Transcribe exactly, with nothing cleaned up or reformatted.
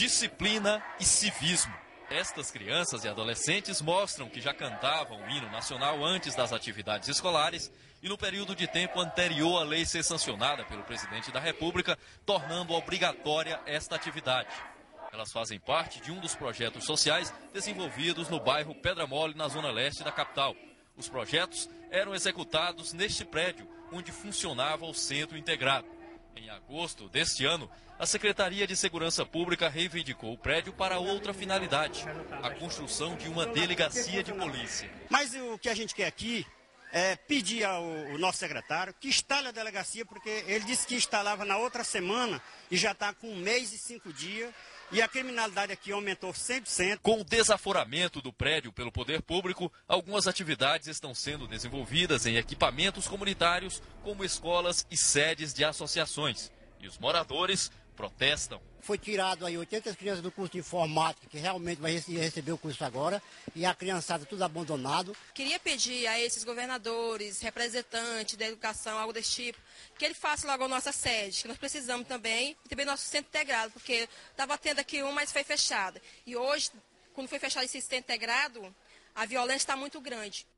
disciplina e civismo. Estas crianças e adolescentes mostram que já cantavam o hino nacional antes das atividades escolares e no período de tempo anterior à lei ser sancionada pelo presidente da República, tornando obrigatória esta atividade. Elas fazem parte de um dos projetos sociais desenvolvidos no bairro Pedra Mole, na zona leste da capital. Os projetos eram executados neste prédio, onde funcionava o Centro Integrado. Em agosto deste ano, a Secretaria de Segurança Pública reivindicou o prédio para outra finalidade, a construção de uma delegacia de polícia. Mas o que a gente quer aqui é pedir ao, ao nosso secretário que instale a delegacia, porque ele disse que instalava na outra semana e já está com um mês e cinco dias. E a criminalidade aqui aumentou cem por cento. Com o desaforamento do prédio pelo poder público, algumas atividades estão sendo desenvolvidas em equipamentos comunitários, como escolas e sedes de associações. E os moradores protestam. Foi tirado aí oitenta crianças do curso de informática, que realmente vai receber o curso agora, e a criançada tudo abandonado. Queria pedir a esses governadores, representantes da educação, algo desse tipo, que ele faça logo a nossa sede, que nós precisamos também, e também nosso centro integrado, porque estava tendo aqui um, mas foi fechado. E hoje, quando foi fechado esse centro integrado, a violência está muito grande.